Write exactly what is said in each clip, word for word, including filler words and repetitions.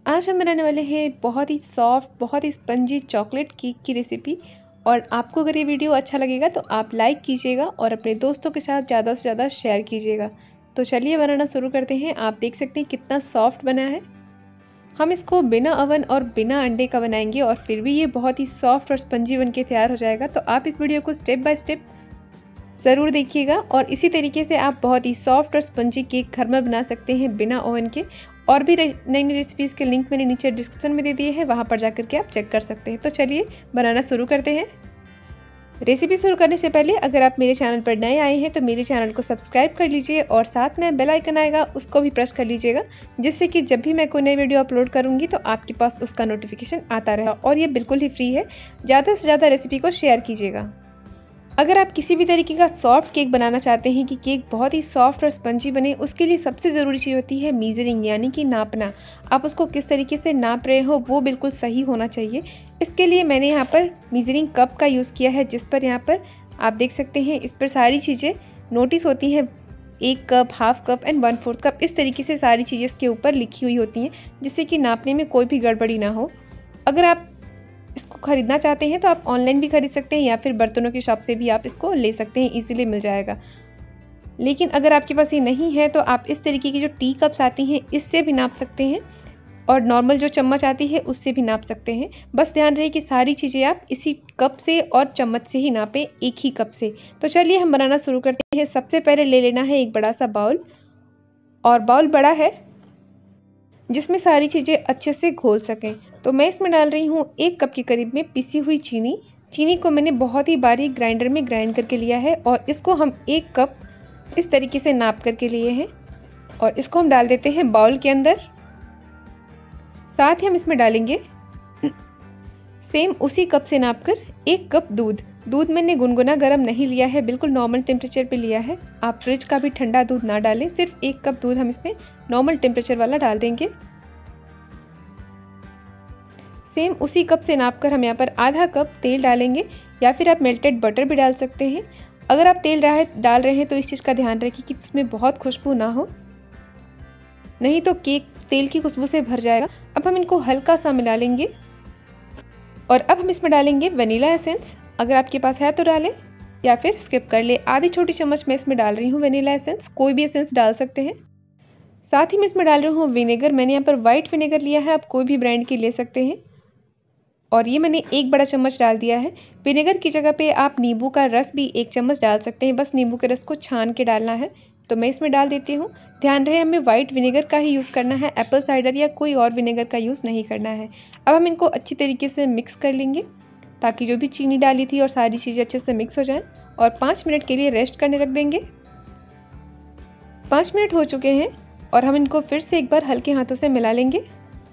आज हम बनाने वाले हैं बहुत ही सॉफ्ट, बहुत ही स्पंजी चॉकलेट केक की रेसिपी। और आपको अगर ये वीडियो अच्छा लगेगा तो आप लाइक कीजिएगा और अपने दोस्तों के साथ ज़्यादा से ज़्यादा शेयर कीजिएगा। तो चलिए बनाना शुरू करते हैं। आप देख सकते हैं कितना सॉफ्ट बना है। हम इसको बिना ओवन और बिना अंडे का बनाएंगे और फिर भी ये बहुत ही सॉफ्ट और स्पंजी बन के तैयार हो जाएगा। तो आप इस वीडियो को स्टेप बाय स्टेप ज़रूर देखिएगा और इसी तरीके से आप बहुत ही सॉफ्ट और स्पंजी केक घर में बना सकते हैं बिना ओवन के। और भी नई नई रेसिपीज़ के लिंक मैंने नीचे डिस्क्रिप्शन में दे दिए हैं, वहाँ पर जाकर के आप चेक कर सकते हैं। तो चलिए बनाना शुरू करते हैं। रेसिपी शुरू करने से पहले अगर आप मेरे चैनल पर नए आए हैं तो मेरे चैनल को सब्सक्राइब कर लीजिए और साथ में बेल आइकन आएगा उसको भी प्रेस कर लीजिएगा, जिससे कि जब भी मैं कोई नई वीडियो अपलोड करूँगी तो आपके पास उसका नोटिफिकेशन आता रहेगा। और ये बिल्कुल ही फ्री है। ज़्यादा से ज़्यादा रेसिपी को शेयर कीजिएगा। अगर आप किसी भी तरीके का सॉफ्ट केक बनाना चाहते हैं कि केक बहुत ही सॉफ्ट और स्पंजी बने, उसके लिए सबसे ज़रूरी चीज़ होती है मीजरिंग, यानी कि नापना। आप उसको किस तरीके से नाप रहे हो वो बिल्कुल सही होना चाहिए। इसके लिए मैंने यहाँ पर मीजरिंग कप का यूज़ किया है, जिस पर यहाँ पर आप देख सकते हैं इस पर सारी चीज़ें नोटिस होती हैं। एक cup, half cup and one fourth cup, इस तरीके से सारी चीज़ें इसके ऊपर लिखी हुई होती हैं, जिससे कि नापने में कोई भी गड़बड़ी ना हो। अगर आप इसको ख़रीदना चाहते हैं तो आप ऑनलाइन भी खरीद सकते हैं या फिर बर्तनों की शॉप से भी आप इसको ले सकते हैं, इजीली मिल जाएगा। लेकिन अगर आपके पास ये नहीं है तो आप इस तरीके की जो टी कप्स आती हैं इससे भी नाप सकते हैं और नॉर्मल जो चम्मच आती है उससे भी नाप सकते हैं। बस ध्यान रहे कि सारी चीज़ें आप इसी कप से और चम्मच से ही नापें, एक ही कप से। तो चलिए हम बनाना शुरू करते हैं। सबसे पहले ले लेना है एक बड़ा सा बाउल, और बाउल बड़ा है जिसमें सारी चीज़ें अच्छे से घोल सकें। तो मैं इसमें डाल रही हूँ एक कप के करीब में पिसी हुई चीनी। चीनी को मैंने बहुत ही बारीक ग्राइंडर में ग्राइंड करके लिया है और इसको हम एक कप इस तरीके से नाप करके लिए हैं और इसको हम डाल देते हैं बाउल के अंदर। साथ ही हम इसमें डालेंगे सेम उसी कप से नापकर एक कप दूध। दूध मैंने गुनगुना गर्म नहीं लिया है, बिल्कुल नॉर्मल टेम्परेचर पे लिया है। आप फ्रिज का भी ठंडा दूध ना डालें, सिर्फ एक कप दूध हम इसमें नॉर्मल टेम्परेचर वाला डाल देंगे। सेम उसी कप से नापकर हम यहाँ पर आधा कप तेल डालेंगे, या फिर आप मेल्टेड बटर भी डाल सकते हैं। अगर आप तेल डाल रहे हैं तो इस चीज़ का ध्यान रखें कि उसमें बहुत खुशबू ना हो, नहीं तो केक तेल की खुशबू से भर जाएगा। अब हम इनको हल्का सा मिला लेंगे और अब हम इसमें डालेंगे वनीला एसेंस। अगर आपके पास है तो डालें या फिर स्किप कर ले। आधी छोटी चम्मच मैं इसमें डाल रही हूँ वनीला एसेंस, कोई भी एसेंस डाल सकते हैं। साथ ही मैं इसमें डाल रही हूँ विनेगर। मैंने यहाँ पर वाइट विनेगर लिया है, आप कोई भी ब्रांड की ले सकते हैं और ये मैंने एक बड़ा चम्मच डाल दिया है। विनेगर की जगह पे आप नींबू का रस भी एक चम्मच डाल सकते हैं, बस नींबू के रस को छान के डालना है। तो मैं इसमें डाल देती हूँ। ध्यान रहे हमें वाइट विनेगर का ही यूज़ करना है, एप्पल साइडर या कोई और विनेगर का यूज़ नहीं करना है। अब हम इनको अच्छी तरीके से मिक्स कर लेंगे ताकि जो भी चीनी डाली थी और सारी चीज़ें अच्छे से मिक्स हो जाएं, और पाँच मिनट के लिए रेस्ट करने रख देंगे। पाँच मिनट हो चुके हैं और हम इनको फिर से एक बार हल्के हाथों से मिला लेंगे।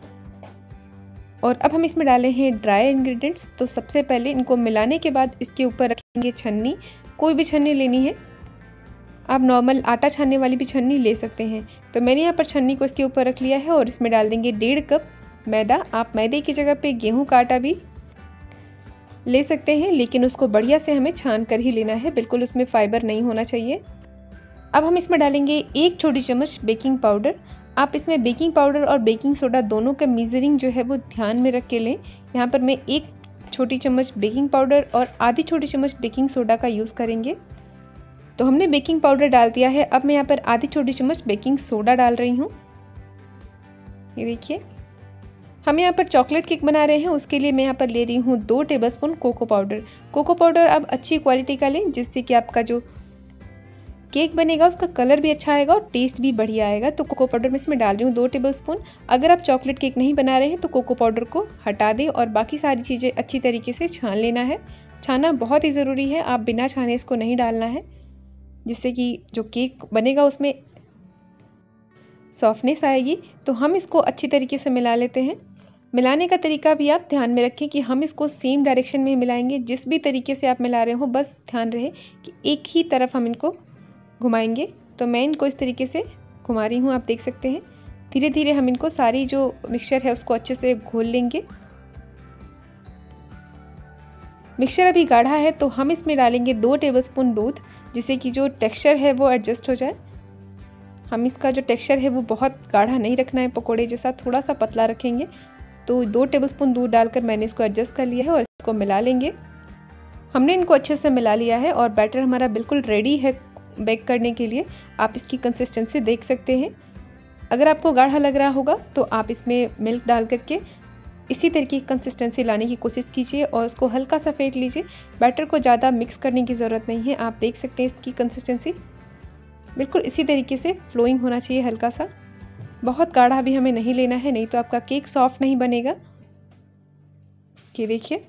और अब हम इसमें डाले हैं ड्राई इंग्रेडिएंट्स। तो सबसे पहले इनको मिलाने के बाद इसके ऊपर रखेंगे छन्नी। कोई भी छन्नी लेनी है, आप नॉर्मल आटा छानने वाली भी छन्नी ले सकते हैं। तो मैंने यहाँ पर छन्नी को इसके ऊपर रख लिया है और इसमें डाल देंगे डेढ़ कप मैदा। आप मैदे की जगह पे गेहूं का आटा भी ले सकते हैं, लेकिन उसको बढ़िया से हमें छान कर ही लेना है, बिल्कुल उसमें फाइबर नहीं होना चाहिए। अब हम इसमें डालेंगे एक छोटी चम्मच बेकिंग पाउडर। आप इसमें बेकिंग पाउडर और बेकिंग सोडा दोनों का मीजरिंग जो है वो ध्यान में रख के लें। यहाँ पर मैं एक छोटी चम्मच बेकिंग पाउडर और आधी छोटी चम्मच बेकिंग सोडा का यूज़ करेंगे। तो हमने बेकिंग पाउडर डाल दिया है। अब मैं यहाँ पर आधी छोटी चम्मच बेकिंग सोडा डाल रही हूँ। ये देखिए, हम यहाँ पर चॉकलेट केक बना रहे हैं, उसके लिए मैं यहाँ पर ले रही हूँ दो tablespoon cocoa powder. Cocoa powder आप अच्छी क्वालिटी का लें, जिससे कि आपका जो केक बनेगा उसका कलर भी अच्छा आएगा और टेस्ट भी बढ़िया आएगा। तो कोको पाउडर मैं इसमें डाल रही हूँ दो टेबलस्पून। अगर आप चॉकलेट केक नहीं बना रहे हैं तो कोको पाउडर को हटा दें और बाकी सारी चीज़ें अच्छी तरीके से छान लेना है। छाना बहुत ही ज़रूरी है, आप बिना छाने इसको नहीं डालना है, जिससे कि जो केक बनेगा उसमें सॉफ्टनेस आएगी। तो हम इसको अच्छी तरीके से मिला लेते हैं। मिलाने का तरीका भी आप ध्यान में रखें कि हम इसको सेम डायरेक्शन में मिलाएंगे। जिस भी तरीके से आप मिला रहे हो बस ध्यान रहे कि एक ही तरफ हम इनको घुमाएंगे। तो मैं इनको इस तरीके से घुमा रही हूँ, आप देख सकते हैं। धीरे धीरे हम इनको सारी जो मिक्सचर है उसको अच्छे से घोल लेंगे। मिक्सचर अभी गाढ़ा है तो हम इसमें डालेंगे दो टेबलस्पून दूध, जिससे कि जो टेक्सचर है वो एडजस्ट हो जाए। हम इसका जो टेक्सचर है वो बहुत गाढ़ा नहीं रखना है, पकोड़े जैसा थोड़ा सा पतला रखेंगे। तो दो टेबलस्पून दूध डालकर मैंने इसको एडजस्ट कर लिया है और इसको मिला लेंगे। हमने इनको अच्छे से मिला लिया है और बैटर हमारा बिल्कुल रेडी है बेक करने के लिए। आप इसकी कंसिस्टेंसी देख सकते हैं। अगर आपको गाढ़ा लग रहा होगा तो आप इसमें मिल्क डाल करके इसी तरीके की कंसिस्टेंसी लाने की कोशिश कीजिए और उसको हल्का सा फेंट लीजिए। बैटर को ज़्यादा मिक्स करने की ज़रूरत नहीं है। आप देख सकते हैं इसकी कंसिस्टेंसी बिल्कुल इसी तरीके से फ्लोइंग होना चाहिए, हल्का सा। बहुत गाढ़ा भी हमें नहीं लेना है, नहीं तो आपका केक सॉफ्ट नहीं बनेगा। ये देखिए,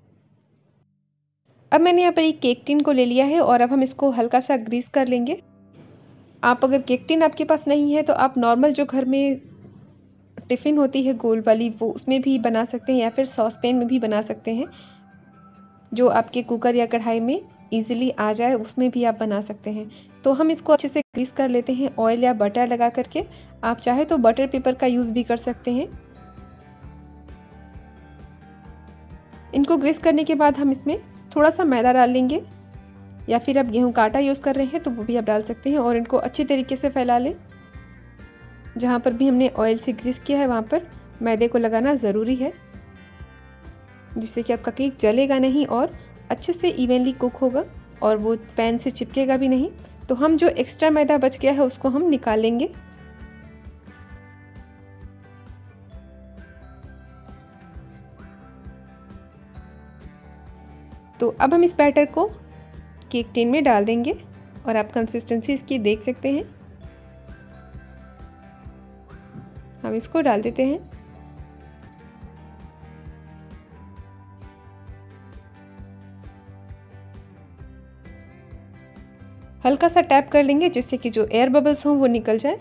अब मैंने यहाँ पर एक केक टिन को ले लिया है और अब हम इसको हल्का सा ग्रीस कर लेंगे। आप अगर केक टिन आपके पास नहीं है तो आप नॉर्मल जो घर में टिफ़िन होती है गोल वाली, वो उसमें भी बना सकते हैं या फिर सॉस पैन में भी बना सकते हैं। जो आपके कुकर या कढ़ाई में इजीली आ जाए उसमें भी आप बना सकते हैं। तो हम इसको अच्छे से ग्रीस कर लेते हैं ऑयल या बटर लगा करके। आप चाहे तो बटर पेपर का यूज़ भी कर सकते हैं। इनको ग्रीस करने के बाद हम इसमें थोड़ा सा मैदा डाल लेंगे या फिर आप गेहूं का आटा यूज़ कर रहे हैं तो वो भी आप डाल सकते हैं और इनको अच्छी तरीके से फैला लें। जहाँ पर भी हमने ऑयल से ग्रीस किया है वहाँ पर मैदे को लगाना ज़रूरी है, जिससे कि आपका केक जलेगा नहीं और अच्छे से इवनली कुक होगा और वो पैन से चिपकेगा भी नहीं। तो हम जो एक्स्ट्रा मैदा बच गया है उसको हम निकाल लेंगे। तो अब हम इस बैटर को केक टिन में डाल देंगे और आप कंसिस्टेंसी इसकी देख सकते हैं। हम इसको डाल देते हैं। हल्का सा टैप कर लेंगे जिससे कि जो एयर बबल्स हों वो निकल जाए।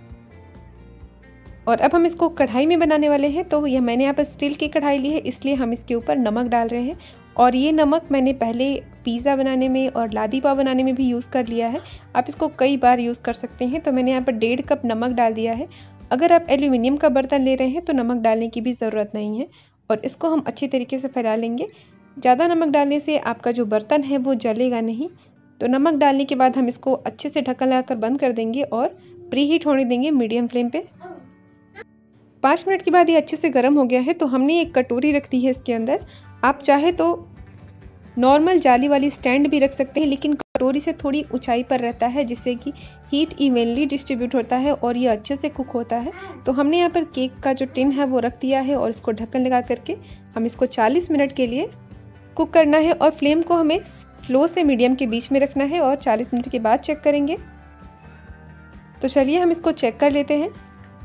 और अब हम इसको कढ़ाई में बनाने वाले हैं। तो यह मैंने यहाँ पर स्टील की कढ़ाई ली है, इसलिए हम इसके ऊपर नमक डाल रहे हैं। और ये नमक मैंने पहले पिज़्ज़ा बनाने में और लादी पाव बनाने में भी यूज़ कर लिया है। आप इसको कई बार यूज़ कर सकते हैं। तो मैंने यहाँ पर डेढ़ कप नमक डाल दिया है। अगर आप एल्यूमिनियम का बर्तन ले रहे हैं तो नमक डालने की भी ज़रूरत नहीं है। और इसको हम अच्छी तरीके से फैला लेंगे। ज़्यादा नमक डालने से आपका जो बर्तन है वो जलेगा नहीं। तो नमक डालने के बाद हम इसको अच्छे से ढक्कन लगाकर बंद कर देंगे और प्री हीट होने देंगे मीडियम फ्लेम पे। पाँच मिनट के बाद ये अच्छे से गर्म हो गया है। तो हमने एक कटोरी रख दी है इसके अंदर। आप चाहे तो नॉर्मल जाली वाली स्टैंड भी रख सकते हैं, लेकिन कटोरी से थोड़ी ऊंचाई पर रहता है जिससे कि हीट इवनली डिस्ट्रीब्यूट होता है और ये अच्छे से कुक होता है। तो हमने यहाँ पर केक का जो टिन है वो रख दिया है और इसको ढक्कन लगा करके हम इसको चालीस मिनट के लिए कुक करना है। और फ्लेम को हमें स्लो से मीडियम के बीच में रखना है और चालीस मिनट के बाद चेक करेंगे। तो चलिए हम इसको चेक कर लेते हैं।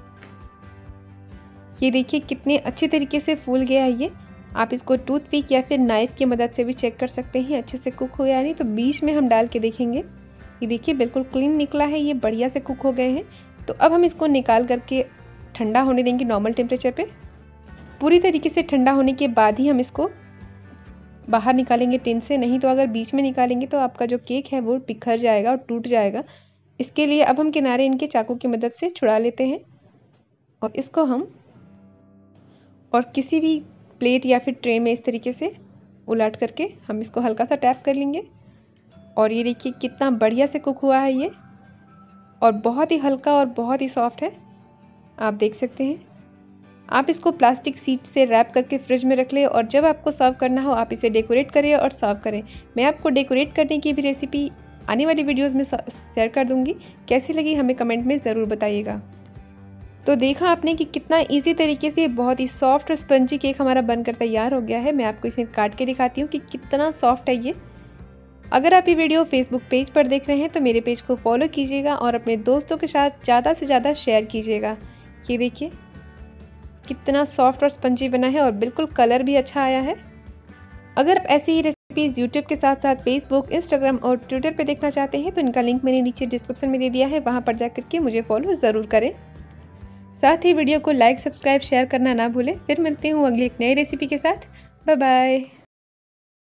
ये देखिए कितने अच्छे तरीके से फूल गया है ये। आप इसको टूथपिक या फिर नाइफ की मदद से भी चेक कर सकते हैं अच्छे से कुक हो या नहीं। तो बीच में हम डाल के देखेंगे। ये देखिए बिल्कुल क्लीन निकला है, ये बढ़िया से कुक हो गए हैं। तो अब हम इसको निकाल करके ठंडा होने देंगे नॉर्मल टेम्परेचर पे। पूरी तरीके से ठंडा होने के बाद ही हम इसको बाहर निकालेंगे टिन से, नहीं तो अगर बीच में निकालेंगे तो आपका जो केक है वो बिखर जाएगा और टूट जाएगा। इसके लिए अब हम किनारे इनके चाकू की मदद से छुड़ा लेते हैं और इसको हम और किसी भी प्लेट या फिर ट्रे में इस तरीके से उलट करके हम इसको हल्का सा टैप कर लेंगे। और ये देखिए कितना बढ़िया से कुक हुआ है ये, और बहुत ही हल्का और बहुत ही सॉफ्ट है, आप देख सकते हैं। आप इसको प्लास्टिक शीट से रैप करके फ्रिज में रख लें और जब आपको सर्व करना हो आप इसे डेकोरेट करें और सर्व करें। मैं आपको डेकोरेट करने की भी रेसिपी आने वाली वीडियोज़ में शेयर कर दूँगी। कैसी लगी हमें कमेंट में ज़रूर बताइएगा। तो देखा आपने कि कितना इजी तरीके से बहुत ही सॉफ्ट और स्पंजी केक हमारा बनकर तैयार हो गया है। मैं आपको इसे काट के दिखाती हूँ कि कितना सॉफ्ट है ये। अगर आप ये वीडियो फेसबुक पेज पर देख रहे हैं तो मेरे पेज को फॉलो कीजिएगा और अपने दोस्तों के साथ ज़्यादा से ज़्यादा शेयर कीजिएगा। ये देखिए कितना सॉफ्ट और स्पंजी बना है और बिल्कुल कलर भी अच्छा आया है। अगर आप ऐसी ही रेसिपीज़ यूट्यूब के साथ साथ फेसबुक, इंस्टाग्राम और ट्विटर पर देखना चाहते हैं तो इनका लिंक मैंने नीचे डिस्क्रिप्शन में दे दिया है, वहाँ पर जाकर के मुझे फॉलो ज़रूर करें। साथ ही वीडियो को लाइक, सब्सक्राइब, शेयर करना ना भूलें। फिर मिलती हूँ अगली एक नई रेसिपी के साथ। Bye bye.